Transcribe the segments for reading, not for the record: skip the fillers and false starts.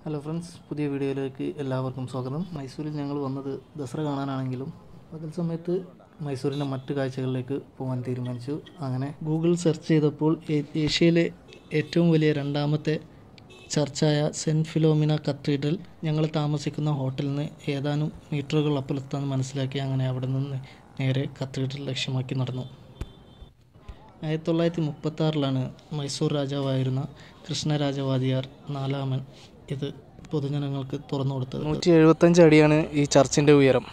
Hello friends, പുതിയ വീഡിയോയിലേക്ക് എല്ലാവർക്കും സ്വാഗതം. മൈസൂരിൽ ഞങ്ങൾ വന്നത് ദസറ കാണാനാണെങ്കിലും പകൽ സമയത്ത് മൈസൂരിൻ്റെ മറ്റ് കാഴ്ചകളിലേക്ക് പോകാൻ തീരുമാനിച്ചു. അങ്ങനെ ഗൂഗിൾ സെർച്ച് ചെയ്തപ്പോൾ ഏഷ്യയിലെ ഏറ്റവും വലിയ രണ്ടാമത്തെ ചർച്ചായ സെൻറ്റ് ഫിലോമിന കത്തീഡ്രൽ ഞങ്ങൾ താമസിക്കുന്ന ഹോട്ടലിൽ നിന്ന് ഏതാനും മീറ്ററുകൾ അപ്പുറത്താണെന്ന് മനസ്സിലാക്കി. അങ്ങനെ അവിടെ നിന്ന് നേരെ കത്തീഡ്രൽ ലക്ഷ്യമാക്കി നടന്നു. 1936 മൈസൂർ രാജാവായിരുന്ന കൃഷ്ണരാജവാദിയാർ നാലാമൻ ഇത് പൊതുജനങ്ങൾക്ക് തുറന്നു കൊടുത്തത്. 175 അടിയാണ് ഈ ചർച്ചിൻ്റെ ഉയരം.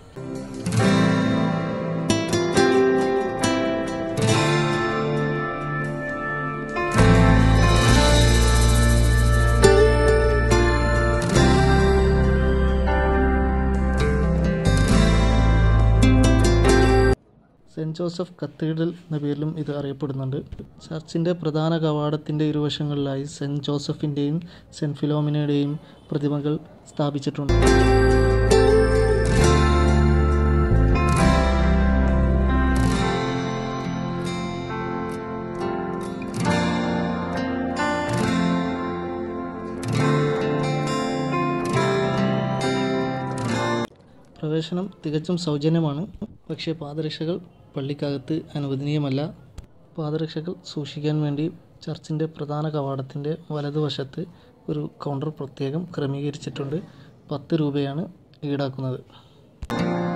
സെൻറ്റ് ജോസഫ് കത്തീഡ്രൽ എന്ന പേരിലും ഇത് അറിയപ്പെടുന്നുണ്ട്. ചർച്ചിൻ്റെ പ്രധാന കവാടത്തിൻ്റെ ഇരുവശങ്ങളിലായി സെൻറ്റ് ജോസഫിൻ്റെയും സെൻറ്റ് ഫിലോമിനയുടെയും പ്രതിമകൾ സ്ഥാപിച്ചിട്ടുണ്ട്. പ്രവേശനം തികച്ചും സൗജന്യമാണ്. പക്ഷേ പാദരക്ഷകൾ പള്ളിക്കകത്ത് അനുവദനീയമല്ല. പാദരക്ഷകൾ സൂക്ഷിക്കാൻ വേണ്ടി ചർച്ചിൻ്റെ പ്രധാന കവാടത്തിൻ്റെ വലതുവശത്ത് ഒരു കൗണ്ടർ പ്രത്യേകം ക്രമീകരിച്ചിട്ടുണ്ട്. 10 രൂപയാണ് ഈടാക്കുന്നത്.